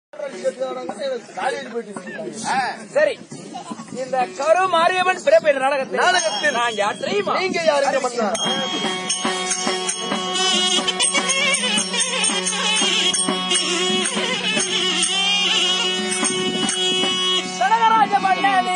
சரி, இந்த கரு மாரியம்மன் பிறப்பு நாடகத்தில் நான் யார் தெரியுமா? நீங்க யாருங்க மன்னா? கனகராஜ மன்னன்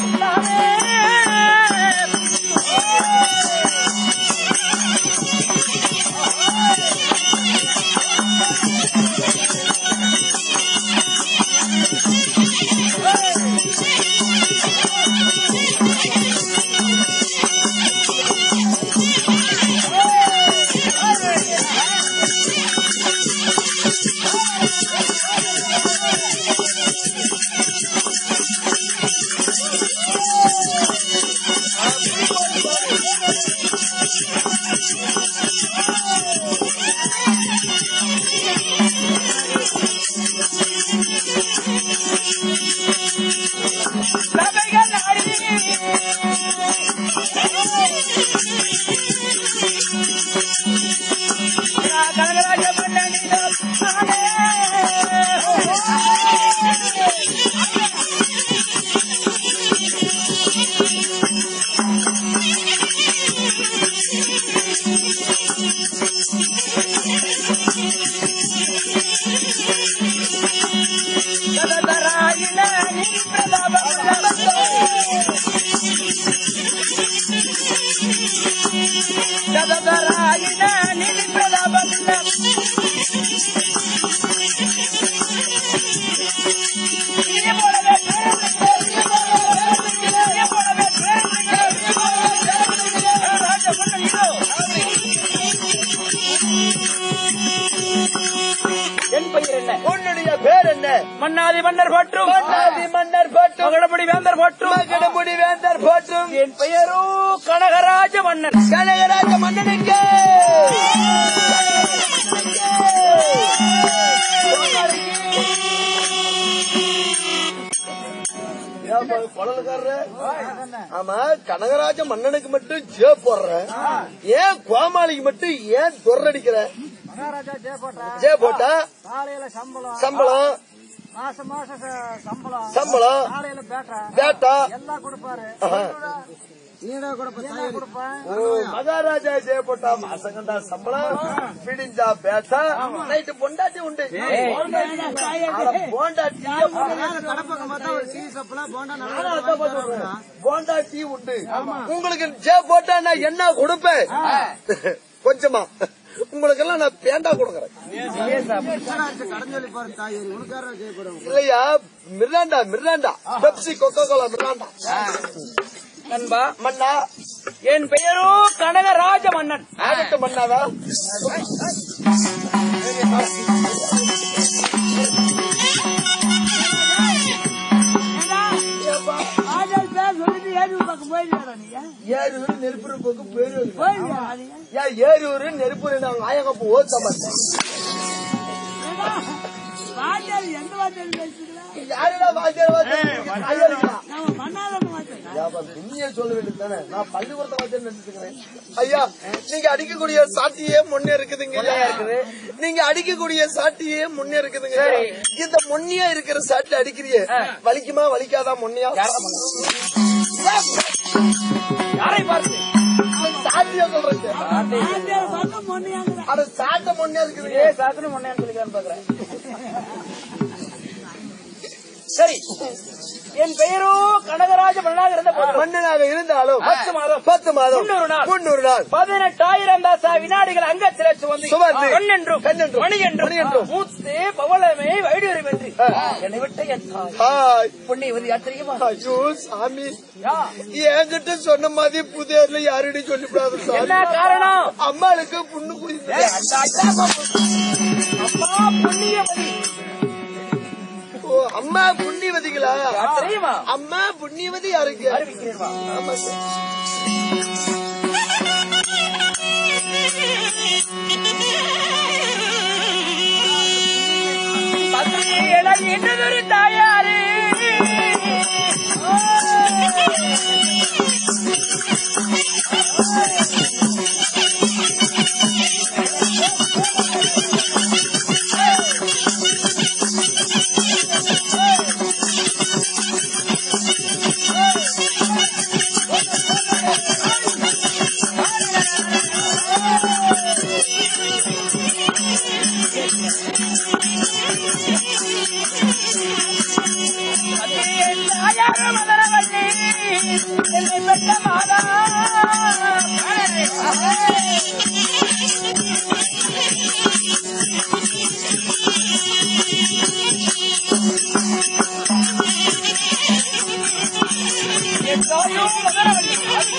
மன்னாதி மன்னர் போற்றும், மன்னாதி மன்னர் போற்றும், மகடமுடி வேந்தர் போற்றும், மகடமுடி வேந்தர் போற்றும். என் பெயரோ கனகராஜ மன்னன். கனகராஜ மன்னனுக்கு ஆமா, கனகராஜ மன்னனுக்கு மட்டும் ஜே போடுற, ஏன் கோமாளிக்கு மட்டும் ஏன் தொரடிக்கிற? ஜே போட்டா சம்பளம், மாசம் சம்பளம், பேட்டா எல்லாம் கொடுப்பாரு. மகாராஜா ஜெய போட்டா மாசங்கண்டா சம்பளம், பிடிஞ்சா பேட்டா, நைட்டு பொண்டாட்டி உண்டு. பொண்டாட்டி உண்டு. உங்களுக்கு ஜெய போட்டா நான் என்ன கொடுப்பேன்? கொஞ்சமா உங்களுக்கு எல்லாம் நான் பேண்டா கொடுக்கறேன். இல்லையா? Mirinda Pepsi, Coca-Cola, Mirinda. நண்பா மன்னா, என் பெயரோ கனகராஜ மன்னன். ஆகட்டும் மன்னாவா? ஏரியூர் நெருப்புக்கு ஏரியூர் நெருப்பு ஆயகப்பு ஓத்த சொல்ல வேண்டியது தானே? நான் பள்ளிக்கூடத்தை வச்சு நினைச்சுக்கிறேன். ஐயா, நீங்க அடிக்கக்கூடிய சாட்டியே முன்னே இருக்குதுங்க. நீங்க அடிக்கக்கூடிய சாட்டியே முன்னே இருக்குதுங்க. இந்த முன்னியா இருக்கிற சாட்டி அடிக்கிறிய வலிக்குமா வலிக்காதா? முன்னியா யாரை பார்த்து சாட்டியா சொல்றேன். அட சாட்ட முன்னே இருக்குது. சாத்தன முன்னையான்னு சொல்லிக்கிறான்னு பாக்குறேன். சரி, என் பெயரோ கனகராஜ மன்னனாக இருந்த மன்னனாக இருந்தாலும் 10 மாதம் 300 நாள் 18,000 தாசா வினாடிகள் அங்கத்திலே சுமந்து கண்ணென்றும் மணி என்றும் மூத்து பவளமே வைடூரியம் என்று என்னை விட்ட என் தாய் புண்ணியவதி யார் தெரியுமா? ஐயோ சாமி, என்கிட்ட சொன்ன மாதிரி புதியர்ல யாருடையும் சொல்லிவிடாது. என்ன காரணம்? அம்மாளுக்கு புண்ணு குடிச்சு. அம்மா புண்ணியவதி. அம்மா புண்ணியவதிகளா தெரியுமா? அம்மா புண்ணியவதி யாருக்கு? ஆமா சார். என்னதொரு தாயாரு தந்தையார் மலரவல்லி என்னை பெற்ற மாதா என் தாயோ மலரவல்லி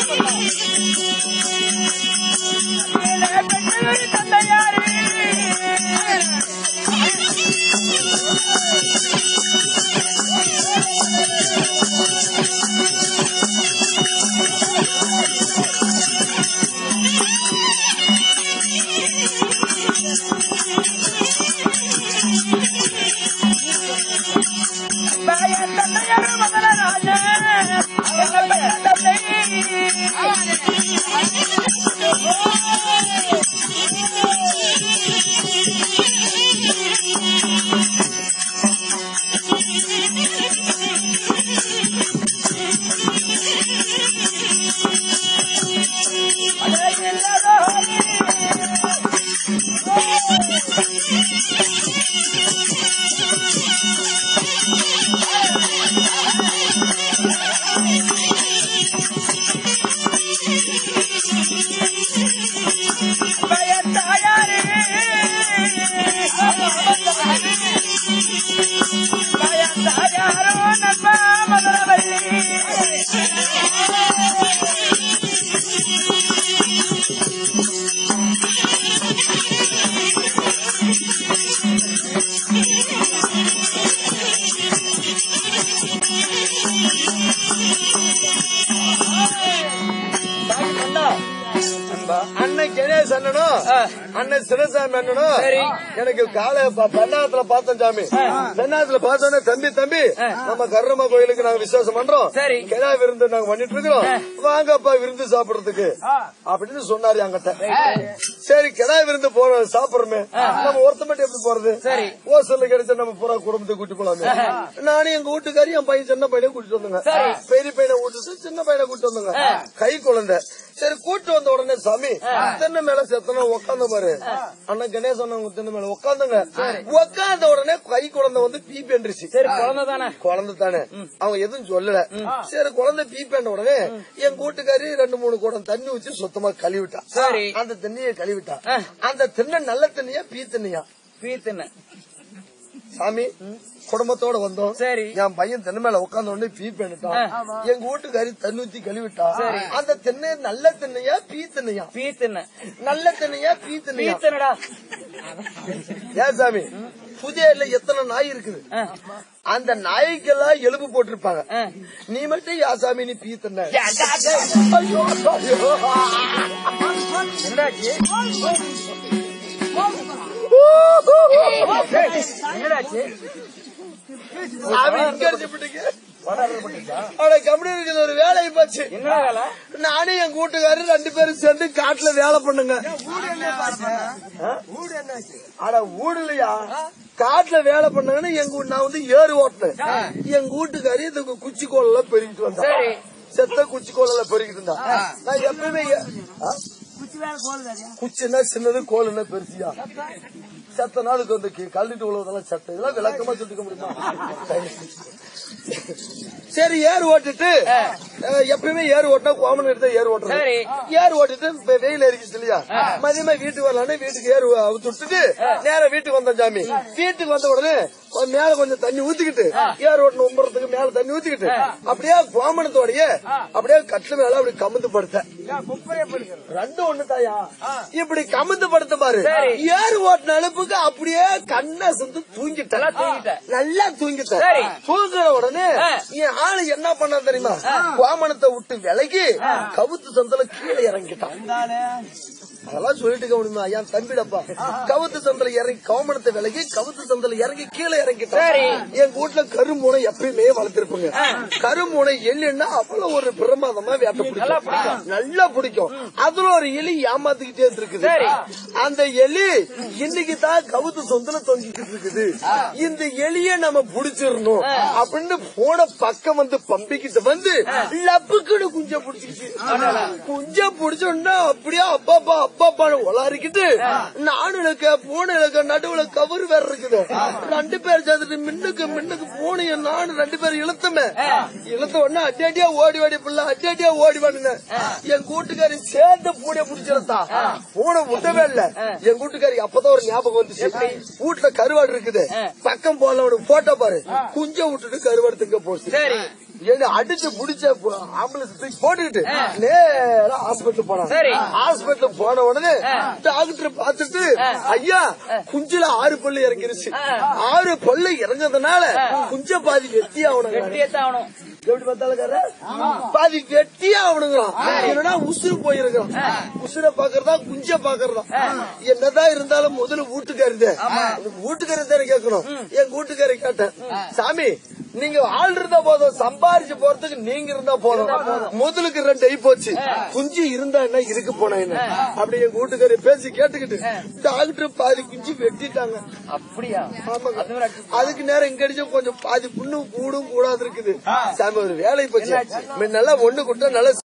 என்னை பெற்ற தந்தையாரே அண்ணன் கணேஷ் அண்ணனும் அண்ணன் சிவசாமி அண்ணனும் எனக்கு காலை பெண்ணாத்துல பார்த்தோம் சாமி. பெண்ணாத்துல பார்த்தோன்னே தம்பி தம்பி நம்ம கர்ரம்மா கோயிலுக்கு நாங்க விசுவாசம் பண்றோம், கிடா விருந்து நாங்க பண்ணிட்டு இருக்கிறோம், வாங்கப்பா விருந்து சாப்பிடுறதுக்கு அப்படின்னு சொன்னாரு என்கிட்ட. சரி கிடா விருந்து போற சாப்பிடுறோமே, நம்ம ஒருத்த மட்டும் எப்படி போறது, ஓசல்ல கிடைச்சா நம்ம பூரா குடும்பத்தை கூட்டி போலாமே. நானும் எங்க வீட்டுக்காரி என் பையன் சின்ன பையனையும் கூட்டிட்டு வந்தோங்க, பெரிய பையனை கூட்டிட்டு சின்ன பையனை கூட்டிட்டு வந்தோங்க, கை குழந்தை. சரி கூட்டு வந்த உடனே சாமி தென்னை மேல செத்தன உட்காந்து பாரு அண்ணன் கணேச் அண்ணன் தென்னை மேல உட்காந்துங்க. உட்காந்த உடனே கை குழந்தை வந்து பீப்பி என்றிச்சு. சரி குழந்தை தானே அவங்க எதுவும் சொல்லல. சரி குழந்தை பீப்பி என்ற உடனே என் கூட்டுக்காரி 2-3 குடம் தண்ணி வச்சு சுத்தமா கழுவிட்டா. அந்த தண்ணியை கழுவிட்டா. அந்த திண்ணை நல்ல தண்ணியா பீ தண்ணியா? பீ திண்ணை சாமி. குடும்பத்தோட வந்தோம். சரி என் பையன் தென்னை மேல உட்கார்ந்த உடனே பீ பண்ணிட்டான். எங்க வீட்டுக்காரி தண்ணி ஊத்தி கழுவிட்டா. அந்த தென்னை நல்ல தென்னையா பீ தென்னையா? பீ தென்னை. நல்ல தென்னையா பீ தென்னையா? ஏன் சாமி புதியல எத்தனை நாய் இருக்குது, அந்த நாய்க்கெல்லாம் எலும்பு போட்டிருப்பாங்க, நீ மட்டும் யா சாமி நீ பீ தென்னை? ஒரு வேலையை போச்சு. நானும் என் கூட்டுக்காரரு 2 பேரும் சேர்ந்து காட்டுல வேலை பண்ணுங்க. ஊடலையா காட்டுல வேலை பண்ணாங்கன்னு நான் வந்து ஏறு ஓட்டினேன். எங்க வீட்டுக்காரி இந்த குச்சி கோல பெருகிட்டு வந்தேன். செத்த குச்சி கோல பெருகிட்டு இருந்தா. நான் எப்பவுமே குச்சின்னா சின்னது கோலுன்னா பெருசியா செத்த நாளுக்கு வந்து கல்லிட்டு உள்ளதெல்லாம் செத்த இதெல்லாம் விளக்கமா சொல்லிக்க முடியுமா? சரி ஏறு ஓட்டிட்டு எப்பயுமே ஏறு ஓட்டினா கோமன் எடுத்தா ஏறு ஓட்டுறது. ஏறு ஓட்டிட்டு வெயில் ஏறிக்கிச்சு இல்லையா, மதியமா வீட்டுக்கு வரலான்னு வீட்டுக்கு ஏறு விட்டுட்டு நேரம் வீட்டுக்கு வந்தேன் சாமி. வீட்டுக்கு வந்த உடனே மேல கொஞ்சம் தண்ணி ஊத்திக்கிட்டு ஏறு ஓட்டணும் உம்புறதுக்கு மேல தண்ணி ஊத்திக்கிட்டு அப்படியே கோமணத்தோடைய அப்படியே கட்டுல மேல அப்படி கமுந்து படுத்த 2 ஒண்ணு தாயா இப்படி கமுந்து படுத்த பாரு. ஏறு ஓட்டின அனுப்புக்கு அப்படியே கண்ணை செஞ்சு தூங்கிட்டேன். நல்லா தூங்கிட்டேன். தூங்குற உடனே என் ஆளு என்ன பண்ணா தெரியுமா, கோமணத்தை விட்டு விலகி கவுத்து சந்தல கீழே இறங்கிட்டான். அதெல்லாம் சொல்லிட்டு முடியுமா என் தம்பிடப்பா, கவுத்து சந்தல இறங்கி கோமணத்தை விலகி கவுத்து சந்தல இறங்கி கீழே இறங்கிட்டான். என் வீட்டுல கருமூனை எப்பயுமே வளர்த்திருப்பாங்க. கருமூனை எலின்னா அவ்வளவு ஒரு பிரமாதமா வேட்டை பிடிக்கும், நல்லா பிடிக்கும். அதுல ஒரு எலி ஏமாத்திக்கிட்டே இருக்குது. அந்த எலி இன்னைக்கு தான் கவுத்து சொந்தல தொங்கிக்கிட்டு இருக்குது. இந்த எலிய நம்ம புடிச்சிடணும் அப்படின்னு போன பக்கம் வந்து பம்பிக்கிட்டு வந்து லப்புக்குன்னு குஞ்ச புடிச்சிக்கிச்சு. குஞ்ச புடிச்சோன்னா அப்படியே அப்பாப்பா அப்பா உளாரிக்கிட்டு நானும் இருக்க பூனை இருக்க நடுவுல கவுரு வேற இருக்குது. 2 பேர் சேர்ந்துட்டு மின்னுக்கு பூனையும் நானும் 2 பேரும் இழுத்தமே. இழுத்த உடனே அட்டியா ஓடி பிள்ளை அட்டியா ஓடி வாடுங்க. என் கூட்டுக்காரி சேர்ந்து பூனைய புடிச்சிருந்தா பூனை விட்டவே இல்ல. என் கூட்டுக்காரி அப்பதான் ஒரு ஞாபகம் வந்துச்சு. வீட்டுல கருவாடு இருக்குது, பக்கம் போல போட்டோ பாரு, குஞ்ச விட்டுட்டு கருவாடு திங்க போச்சு. அடிச்சு புடிச்ச ஆம்புலன்ஸ் போட்டுக்கிட்டு நேரா ஹாஸ்பிட்டல் போனான். ஹாஸ்பிட்டல் போன உடனே டாக்டர் பாத்துட்டு, ஐயா குஞ்சுல 6 பல்லு இறங்கிருச்சு. 6 பல்லு இறங்குறதுனால குஞ்ச பாதி வெட்டி ஆகணும். எப்படி பார்த்தாலும் பாதி வெட்டி ஆகணுங்கிறான். என்னன்னா உசுறு போயிருக்கான். உசுரை பாக்குறதா குஞ்ச பாக்குறதா? என்னதான் இருந்தாலும் முதல்ல வீட்டுக்காரி கேட்கணும். என் வீட்டுக்காரி கேட்டேன், சாமி நீங்க ஆள் இருந்தா போதும், சம்பாரிச்சு போறதுக்கு நீங்க இருந்தா போதும். முதலுக்கு 2 ஆகி போச்சு, குஞ்சு இருந்தா என்ன இருக்கு போனா என்ன? அப்படி என் வீட்டுக்காரி பேசி கேட்டுக்கிட்டு டாக்டர் பாதி குஞ்சு வெட்டிட்டாங்க. அப்படியா? அதுக்கு நேரம் இங்க அடிச்சு கொஞ்சம் பாதி புண்ணு கூடும் கூடாது இருக்குது. சாமி ஒரு வேலை போச்சு. நல்லா ஒண்ணு கூட்டா நல்லா